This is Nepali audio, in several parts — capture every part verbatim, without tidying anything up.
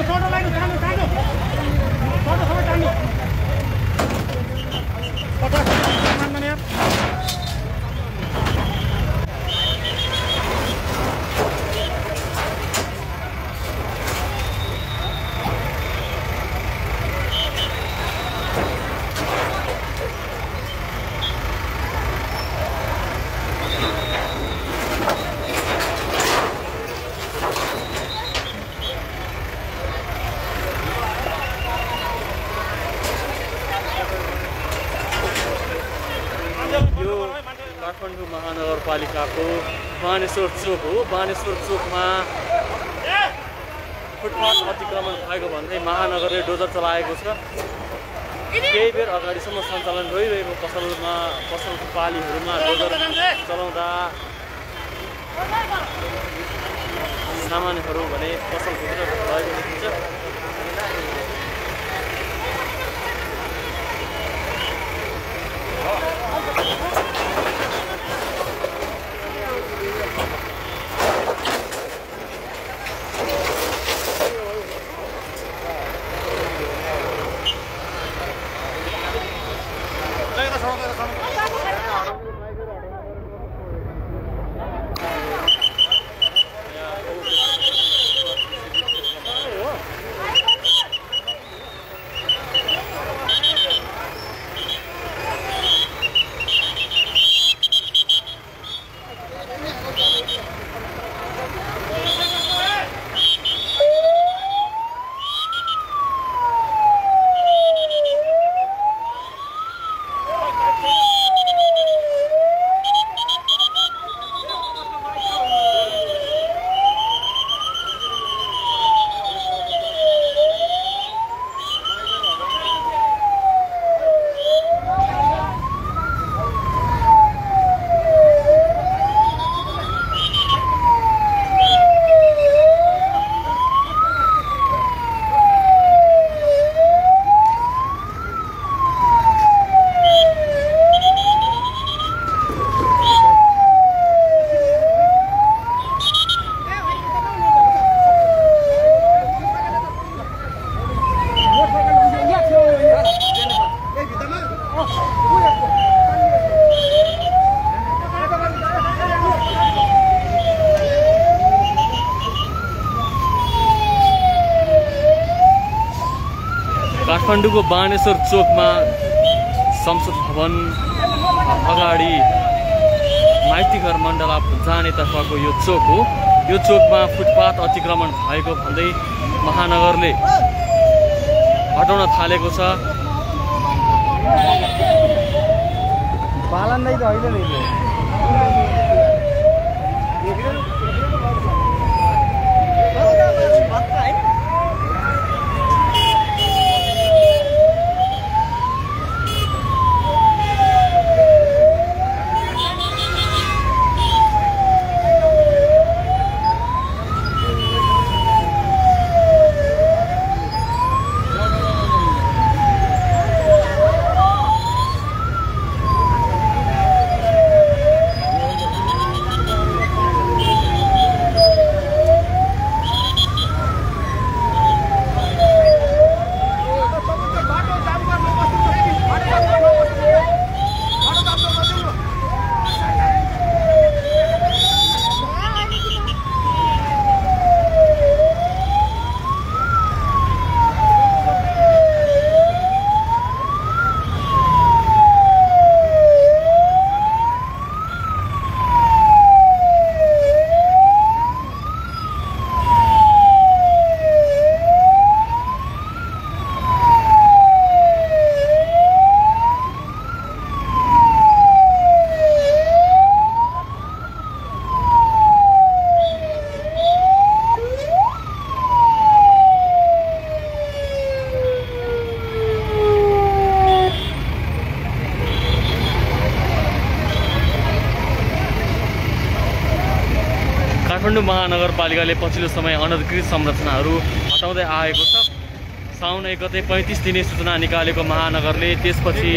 काठमाडौँ महानगरपालिकाको बानेश्वर चोक हो। बानेश्वर चोकमा फुटपाथ अतिक्रमण भएको भन्दै महानगरले डोजर चलाएको छ। केही बेर अगाडिसम्म सञ्चालन रहिरहेको पसलमा पसलको पालीहरूमा डोजर चलाउँदा सामानहरू भने पसलभित्र भएको देखिन्छ। काठमाडौँको बानेश्वर चोकमा संसद भवन अगाडि माइतीघर मण्डला जानेतर्फको यो चोक हो। यो चोकमा फुटपाथ अतिक्रमण भएको भन्दै महानगरले हटाउन थालेको छ। पालन नै त होइन नि काठमाडौँ महानगरपालिकाले पछिल्लो समय अनधिकृत संरचनाहरू हटाउँदै आएको छ। साउन एक गते पैँतिस दिने सूचना निकालेको महानगरले त्यसपछि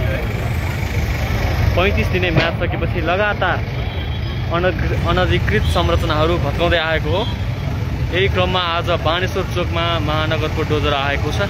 पैँतिस दिने म्याद सकेपछि लगातार अनधिकृत संरचनाहरू भत्काउँदै आएको हो। यही क्रममा आज बानेश्वर चोकमा महानगरको डोजर आएको छ।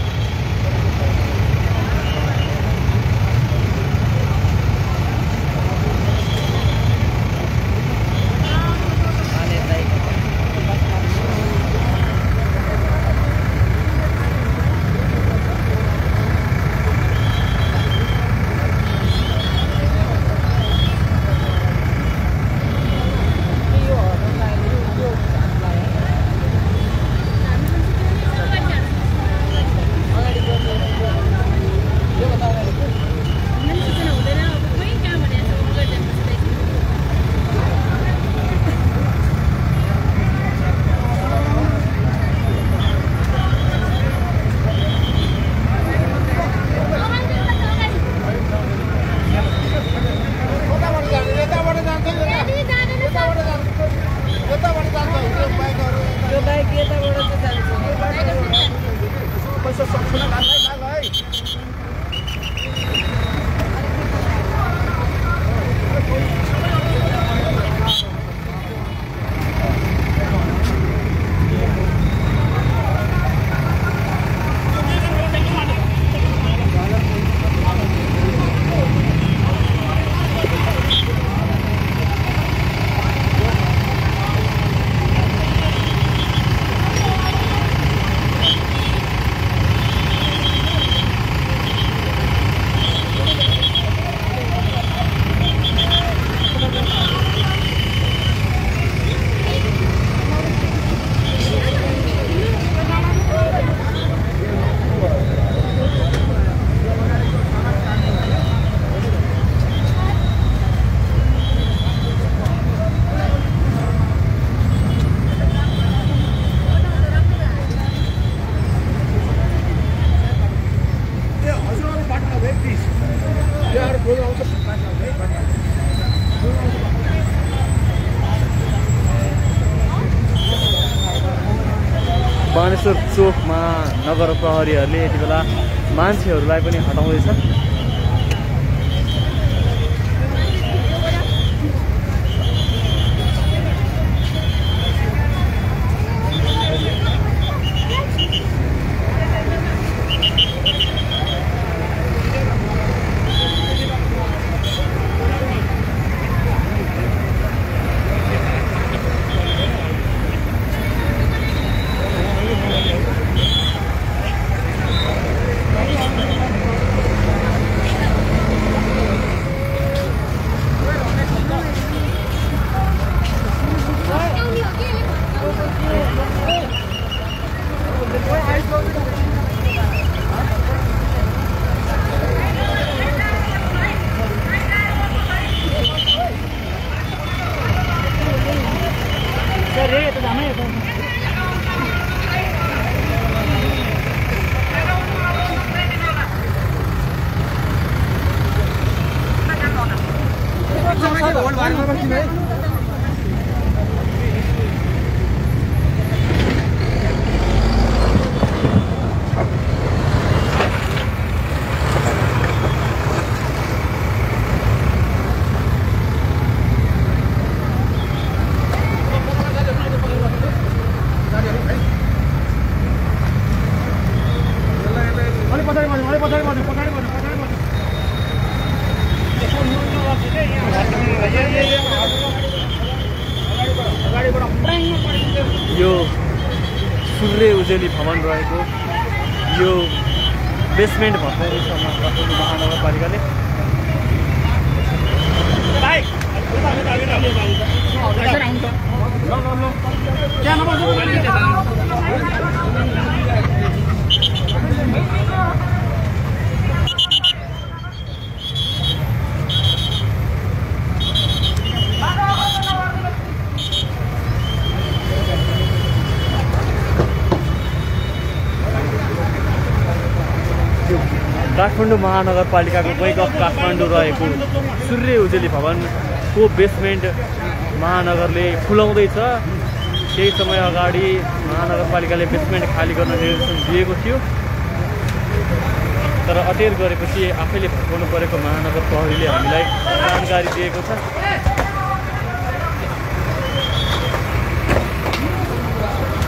बानेश्वर चोकमा नगर प्रहरीहरूले यति बेला मान्छेहरूलाई पनि हटाउँदैछ। यो सूर्य उजेली भवन रहेको यो बेसमेन्ट भत्काउँदैछ काठमाडौँ महानगरपालिकाले। काठमाडौँ महानगरपालिकाको बैंक अफ काठमाडौँ रहेको सूर्य उजेली भवनको बेसमेन्ट महानगरले खुलाउँदैछ। केही समय अगाडि महानगरपालिकाले बेसमेन्ट खाली गर्न निर्देशन दिएको थियो, तर अटेर गरेपछि आफैले भत्काउनु परेको महानगर प्रहरीले हामीलाई जानकारी दिएको छ।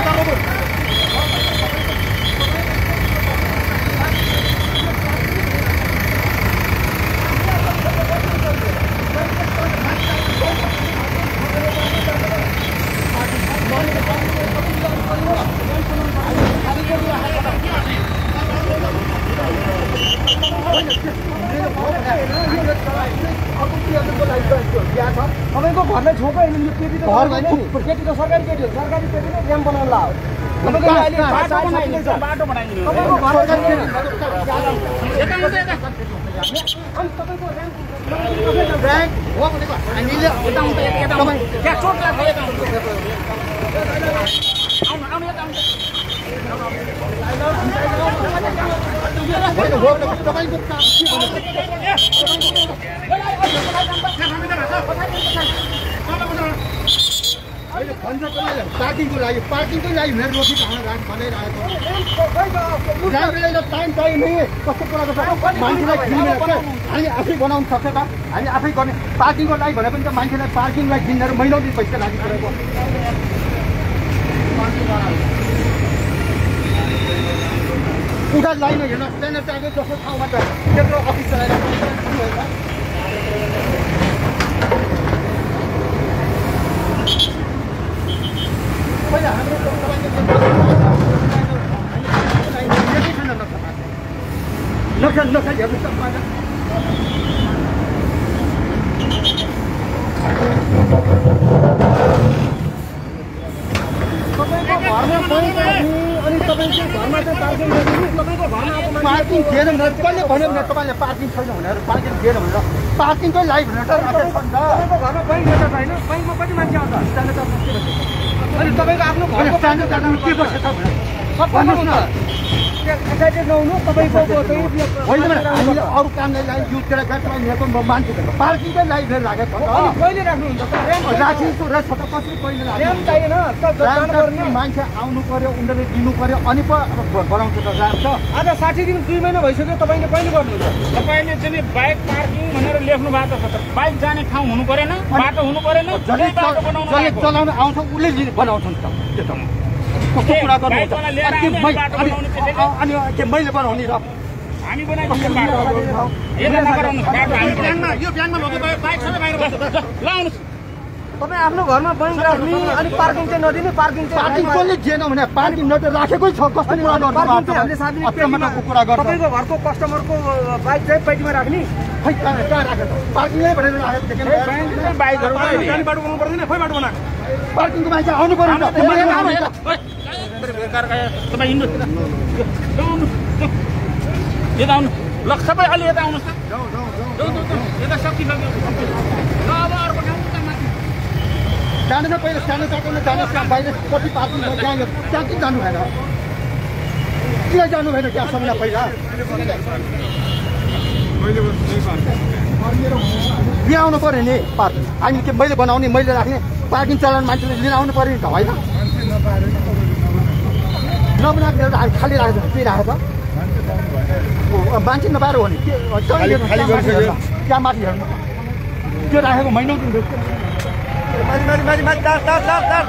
तपाईँको घरलाई छोपो होइन यो केटी त घर होइन केटी त सरकारी केटी हो सरकारी केटीले ड्याम बनाउनु ला तपाईँको अहिले बाटो बनाइदिन्छ बाटो बनाइदिनु तपाईँको घर सरकारी केटी अनि तपाईँको र्याङ्क हो भनेको हामीले यता हुन्छ यता तपाईँ त्यहाँ चोट लाग्छ यता हुन्छ आउनु आउनु यता आउनु होइन हो भने तपाईँको काम के भन्नु पार्किङको लागि पार्किङकै लागि मेरो रोटी खाना राख बनाइरहेको टाइम टाइम कस्तो कुराको मान्छेलाई किनेर हामी आफै बनाउनु सक्छ त हामी आफै गर्ने पार्किङको लागि भने पनि त मान्छेलाई पार्किङलाई किनेर महिनौ दिन पैसा लागिसकेको उठा लाइन हेर्न त्यहाँनिर त्यहाँको जस्तो ठाउँमा त त्यत्रो अफिस चलाइरहेको पहिला हाम्रो नक्सा नक्सा हेर्नु सक्छ तपाईँको घरमा बैङ्क राख्ने अनि तपाईँको घरमा चाहिँ पार्किङ गरिदिनु तपाईँको घरमा पार्किङ दिएन भनेर कहिले भन्यो भने तपाईँले पार्किङ छैन भनेर पार्किङ दिएन भनेर पार्किङकै लागि भनेर तपाईँको घरमा बैङ्क रहेछ छैन बैङ्कमा कति मान्छे आउँछ स्ट्यान्डर्ड चार्ज के बस्छ अनि तपाईँको आफ्नो घरको स्ट्यान्डर्ड चार्ज के बस्छ त भनेर भन्नुहोस् न एक्साइटेड नहुनु तपाईँको होइन हामीले अरू कामलाई लागि युज गरेर गाडीमा लिएको मान्छे पार्किङकै लागि फेरि राखेको कहिले राख्नुहुन्छ राखिएको रहेछ त कसरी कहिले ऱ्याम्प चाहिएन मान्छे आउनु पर्यो उनीहरूले दिनु पर्यो अनि पो बनाउँछ त ऱ्याम्प छ आज साठी दिन दुई महिना भइसक्यो तपाईँले कहिले गर्नुहुन्छ तपाईँले चाहिँ बाइक पार्किङ भनेर लेख्नु भएको छ बाइक जाने ठाउँ हुनु परेन बाटो हुनु परेन जसले चलाउन आउँछ उसले बनाउँछ नि त त्यो त कस्तो कुरा गर्नु अनि के मैले बनाउने र हामी बनाइदिन्छौँ बाटो यता नगराउनु बाटो हामी ब्याङ्कमा यो ब्याङ्कमा लगे बाइक सबै बाहिर बस्छ ल आउनुहोस् तपाईँ आफ्नो घरमा बैङ्क राख्ने अनि पार्किङ चाहिँ नदिने पार्किङ चाहिँ पार्किङ कसले दिएन भने पार्किङ न त राखेकै छ कस्तो कुरा गर्नु तपाईँको घरको कस्टमरको बाइक चाहिँ पेटीमा राख्ने खै कहाँ राखेको पार्किङै भनेर राखेको बाइकहरू बाटो बनाउनु पर्दैन खोइ बाटो बनाएको पार्किङको मान्छे आउनु पर्यो तपाईँ हिँड्नु यता आउनु ल सबै अलि यता आउनुहोस् न यता सकिसक्यो ल अब अर्को ठाउँ जाँदैन पहिला सानो चाटोले जानुहोस् कहाँ बाहिर कति पार्किङ त्यहाँ त्यहाँ किन जानु भएन किन जानु भएन त्यहाँसम्म पहिला यहाँ आउनु पऱ्यो नि पार्किङ हामी के मैले बनाउने मैले राख्ने पार्किङ चलाउने मान्छेले लिन आउनु पऱ्यो नि त होइन नबनाएको हामी खाली राखेको के राखेको मान्छे नपाएर हो नि के त्यहाँ माथि हेर्नु त्यो राखेको महिनौ दिन माथि माथि माथि माथि दास दास दास दास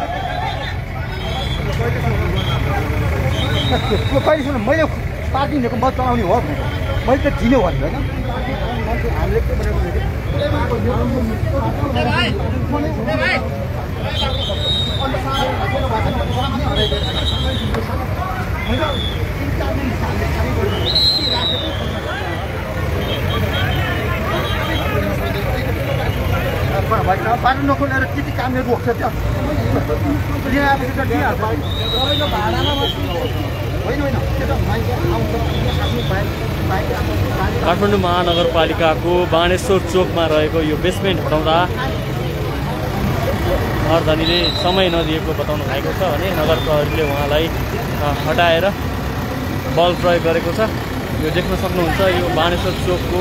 कहिले सुन मैले पार्किङ दिएको म चलाउने हो भने मैले त दिने हो नि होइन हामीले के बाटो नखोलेर के के कामले रोक्छ त्यहाँ काठमाडौँ महानगरपालिकाको बाणेश्वर चोकमा रहेको यो बेसमेन्ट हटाउँदा नगरधनीले समय नदिएको बताउनु भएको छ भने नगर प्रहरीले उहाँलाई हटाएर बल प्रयोग गरेको छ। यो देख्न सक्नुहुन्छ यो बाणेश्वर चोकको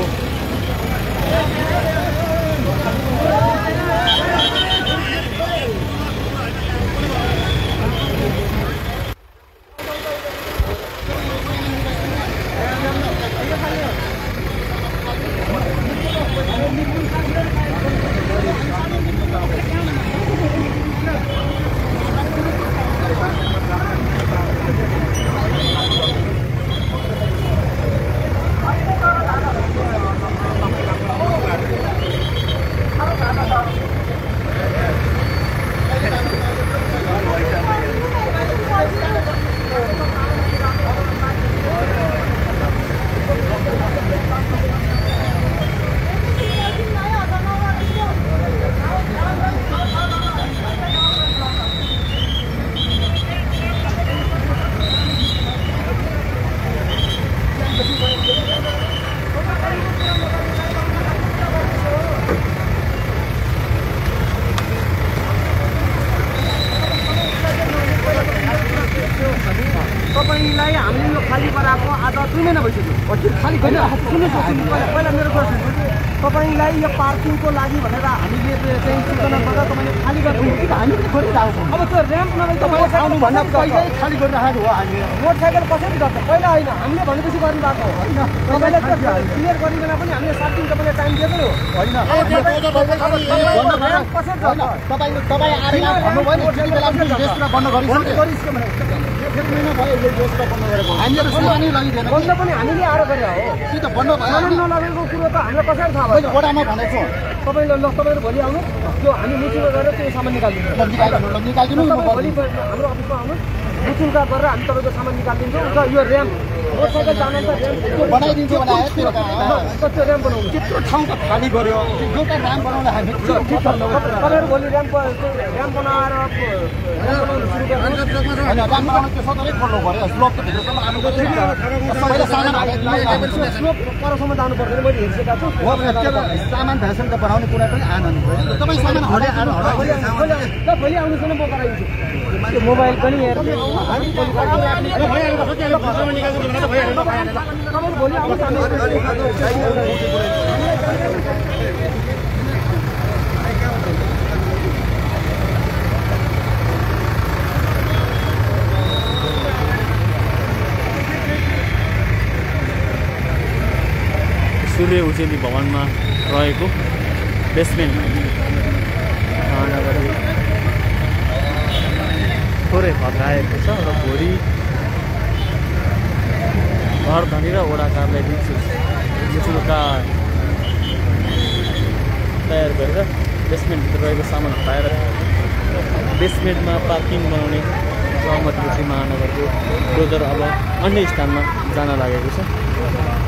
आएको आज दुई महिना भइसक्यो खालि पहिला मेरो प्रश्न तपाईँलाई यो पार्किङको लागि भनेर हामीले चाहिँ सूचनाबाट तपाईँले खाली गरिदिनु कि हामीले छोडिरहेको अब त्यो ऱ्याम्प नभए तपाईँ आउनुभन्दा पहिल्यै खाली गरिराखेको हो हामी मोटरसाइकल कसरी गर्छ पहिला होइन हामीले भनेपछि गर्नु भएको होइन तपाईँले क्लियर गरिकन पनि हामीले सात दिन तपाईँले टाइम दिएकै हो होइन तपाईँले तपाईँ आएर यहाँ भन्नुभयो नि त्यति बेला पनि रेस्टुरेन्ट बन्द गरिसक्यो हामीले सुनानी लगिदिएन बन्द पनि हामीले आएर गरेर हो कि त बन्द भयो नलगेको कुरो त हामीलाई कसरी थाहा भयो वडामा भनेको तपाईँले ल तपाईँहरू भोलि आउनु त्यो हामी मिटिङमा गएर त्यो सामान निकालिदिन्छौँ निकालिदिनु भोलि हाम्रो अफिसमा आउनु मिटिङका गरेर हामी तपाईँको सामान निकालिदिन्छौँ र यो ऱ्याम्प मोटरसाइकल जाने त ऱ्याम्प बनाइदिन्छु भने त्यो ऱ्याम्प बनाउनु त्यत्रो ठाउँ त खाली गऱ्यो एउटा ऱ्याम्प बनाउन हामी तपाईँहरू भोलि ऱ्याम्प ऱ्याम्प बनाएर परसम्म जानु पर्दैन मैले हेरिसकेका छु सामान भएसम्म त बनाउने कुरा पनि आनन्द भयो तपाईँ सामान हटाइ भोलि आउनुहोस् न म गराइदिन्छु त्यो मोबाइल पनि हेर्नु भोलि सूर्य उजेली भवनमा रहेको बेसमेन्ट महानगरले थोरै भत्काएको छ र भोलि घर धनी र वडा कार्यालय निशुल्का तयार गरेर बेसमेन्टभित्र रहेको सामान हटाएर बेसमेन्टमा पार्किङ बनाउने सहमति महानगरको डोजर अब अन्य स्थानमा जान लागेको छ।